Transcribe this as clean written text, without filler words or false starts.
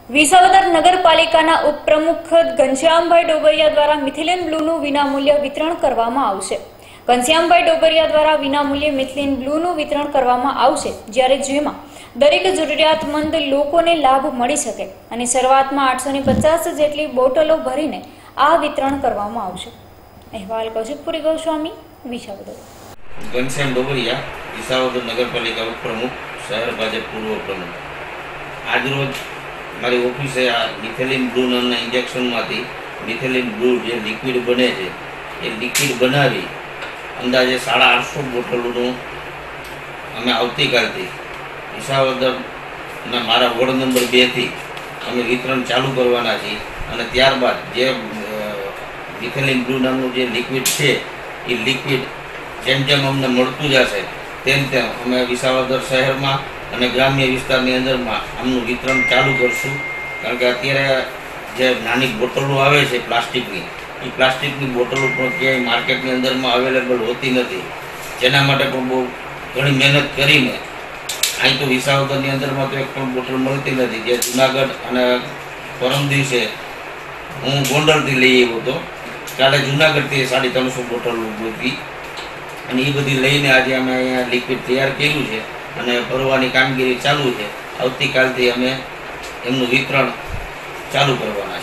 વિસાવદર નગરપાલિકાના ઉપપ્રમુખ ઘનશ્યામભાઈ ડોબરિયા દ્વારા મિથિલિન બ્લૂનું વિનામૂલ્ય વિતરણ કરવામાં આવશે। ઘનશ્યામભાઈ ડોબરિયા દ્વારા વિનામૂલ્યે મિથિલિન બ્લૂનું વિતરણ કરવામાં આવશે, જ્યારે જેમાં દરેક જરૂરિયાતમંદ લોકોને લાભ મળી શકે અને શરૂઆતમાં 850 જેટલી બોટલો ભરીને આ વિતરણ કરવામાં આવશે। અહેવાલ કૌશિકપુરી ગોસ્વામી, વિસાવદર। ઘનશ્યામ ડોબરિયા, વિસાવદર નગરપાલિકા ઉપપ્રમુખ, શહેર ભાજપ પૂર્વ પ્રમુખ। આજરોજ મારી ઓફિસે આ મિથિલિન બ્લુ નામના ઇન્જેક્શનમાંથી મિથિલિન બ્લુ જે લિક્વિડ બને છે એ લિક્વિડ બનાવી અંદાજે 850 બોટલોનું અમે આવતીકાલથી વિસાવદરના મારા વોર્ડ નંબર 2 થી અમે વિતરણ ચાલુ કરવાના છીએ અને ત્યારબાદ જે મિથિલિન બ્લુ નામનું જે લિક્વિડ છે એ લિક્વિડ જેમ જેમ અમને મળતું જશે તેમ તેમ અમે વિસાવદર શહેરમાં અને ગ્રામ્ય વિસ્તારની અંદરમાં આમનું વિતરણ ચાલુ કરશું। કારણ કે અત્યારે જે નાની બોટલો આવે છે પ્લાસ્ટિકની, એ પ્લાસ્ટિકની બોટલો પણ ક્યાંય માર્કેટની અંદરમાં અવેલેબલ હોતી નથી, જેના માટે પણ બહુ ઘણી મહેનત કરીને અહીં તો વિસાવદરની અંદરમાં તો એક પણ બોટલ મળતી નથી। જે જુનાગઢ અને પરમ દિવસે હું ગોંડલથી લઈ આવ્યો હતો, કાલે જુનાગઢથી 350 બોટલ હતી અને એ બધી લઈને આજે અમે અહીંયા લિક્વિડ તૈયાર કર્યું છે અને ભરવાની કામગીરી ચાલુ છે। આવતીકાલથી અમે એમનું વિતરણ ચાલુ કરવાના